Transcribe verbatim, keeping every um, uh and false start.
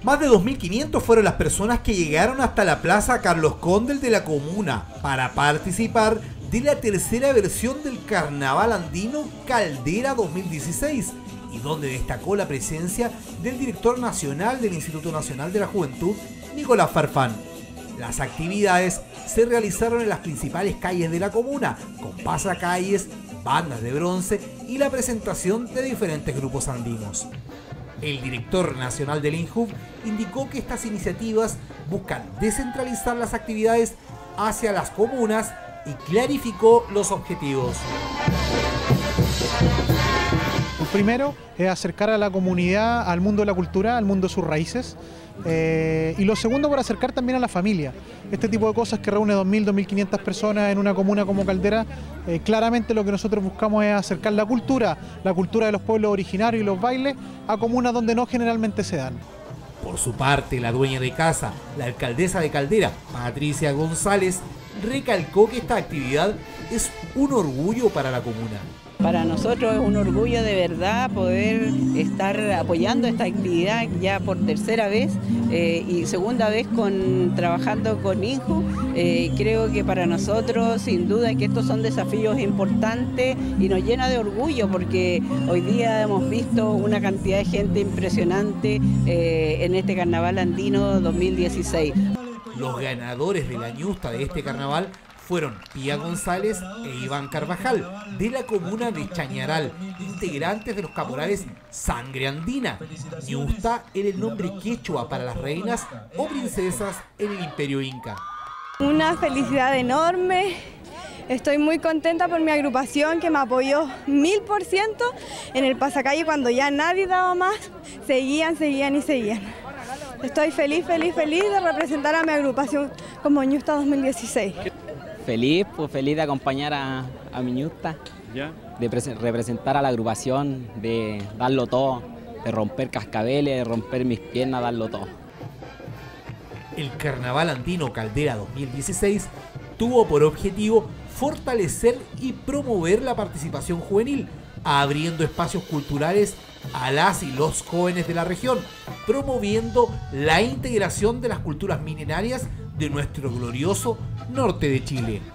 Más de dos mil quinientos fueron las personas que llegaron hasta la Plaza Carlos Condel de la comuna para participar de la tercera versión del Carnaval Andino Caldera dos mil dieciséis, y donde destacó la presencia del director nacional del Instituto Nacional de la Juventud, Nicolás Farfán. Las actividades se realizaron en las principales calles de la comuna, con pasacalles, bandas de bronce y la presentación de diferentes grupos andinos. El director nacional del INJUV indicó que estas iniciativas buscan descentralizar las actividades hacia las comunas y clarificó los objetivos. El primero es acercar a la comunidad al mundo de la cultura, al mundo de sus raíces. Eh, y lo segundo, por acercar también a la familia. Este tipo de cosas que reúne dos mil, dos mil quinientas personas en una comuna como Caldera, eh, claramente lo que nosotros buscamos es acercar la cultura, la cultura de los pueblos originarios y los bailes a comunas donde no generalmente se dan. Por su parte, la dueña de casa, la alcaldesa de Caldera, Patricia González, recalcó que esta actividad es un orgullo para la comuna. Para nosotros es un orgullo de verdad poder estar apoyando esta actividad ya por tercera vez eh, y segunda vez con, trabajando con INJUV. Eh, creo que para nosotros sin duda que estos son desafíos importantes y nos llena de orgullo porque hoy día hemos visto una cantidad de gente impresionante eh, en este Carnaval Andino dos mil dieciséis. Los ganadores de la ñusta de este carnaval fueron Pía González e Iván Carvajal, de la comuna de Chañaral, integrantes de los caporales Sangre Andina. Ñusta era el nombre quechua para las reinas o princesas en el Imperio Inca. Una felicidad enorme. Estoy muy contenta por mi agrupación que me apoyó mil por ciento en el pasacalle cuando ya nadie daba más. Seguían, seguían y seguían. Estoy feliz, feliz, feliz de representar a mi agrupación como Ñusta dos mil dieciséis. Feliz, pues feliz de acompañar a, a mi ñusta, ¿ya? De representar a la agrupación, de darlo todo, de romper cascabeles, de romper mis piernas, darlo todo. El Carnaval Andino Caldera dos mil dieciséis tuvo por objetivo fortalecer y promover la participación juvenil, abriendo espacios culturales a las y los jóvenes de la región, promoviendo la integración de las culturas milenarias de nuestro glorioso norte de Chile.